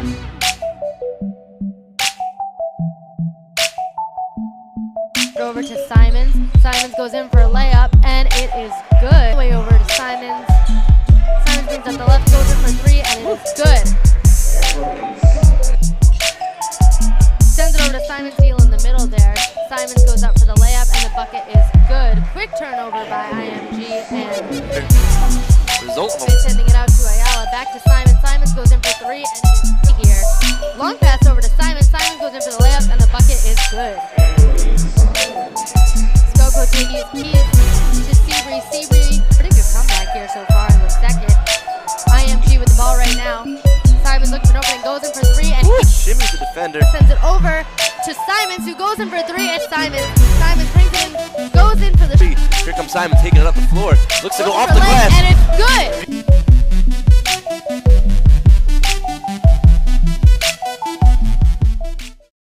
Over to Simons. Simons goes in for a layup, and it is good. Way over to Simons. Simons brings up the left, goes in for three, and it is good. Sends it over to Simons, Deal in the middle there. Simons goes up for the layup, and the bucket is good. Quick turnover by IMG, and sending it out to Ayala. Back to Simons. Simons goes in for three, and it is here. Long pass over to Simons. Simons goes in for the layup, and the bucket is good. Skoko takes keys to Seabury. Seabury, pretty good comeback here so far in the second. IMG with the ball right now. Simons looks for an opening, goes in for three, and shimmies the defender. Sends it over to Simons, who goes in for three. It's Simons. Simons brings it in, goes in for the. Here comes Simon taking it up the floor. Looks to go off the glass. And it's good.